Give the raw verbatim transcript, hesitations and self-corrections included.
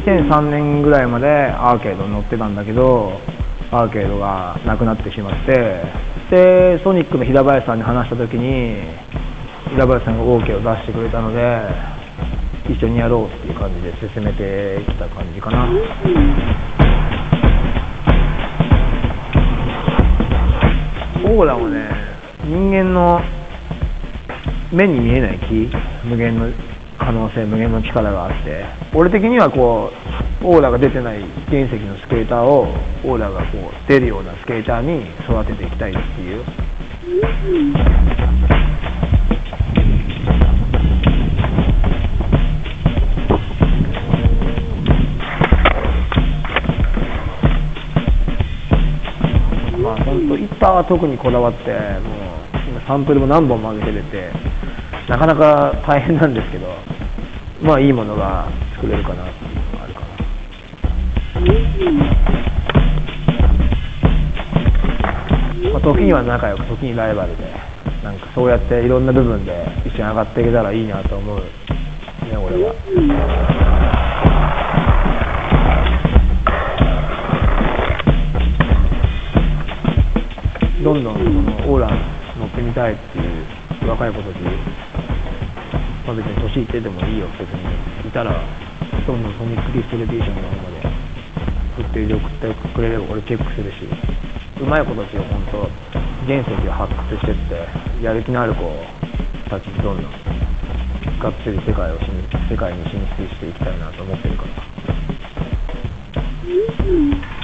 せんさんねんぐらいまでアーケードに乗ってたんだけど、アーケードがなくなってしまって、でソニックの平林さんに話した時に平林さんが オーケー を出してくれたので、一緒にやろうっていう感じで進めてきた感じかな。オーラもね、人間の目に見えない木、無限の可能性、無限の力があって、俺的にはこうオーラが出てない原石のスケーターをオーラがこう出るようなスケーターに育てていきたいっていう。まあ本当イッターは特にこだわって、もう今サンプルも何本も上げて出て、なかなか大変なんですけど、まあいいものが作れるかなっていうのがあるかな。まあ、時には仲良く、時にライバルで、なんかそうやっていろんな部分で一緒に上がっていけたらいいなと思うね、俺は。どんどんそのオーラ乗ってみたいっていう若い子たち、まあ、別に年いってでもいいよ、別にいたらどんどんソニックディストリビューションの方まで振って送ってくれれば俺チェックするし、うまい子たちを本当原石を発掘してってやる気のある子たちにどんどんがっつり世界を世界に進出していきたいなと思ってるから。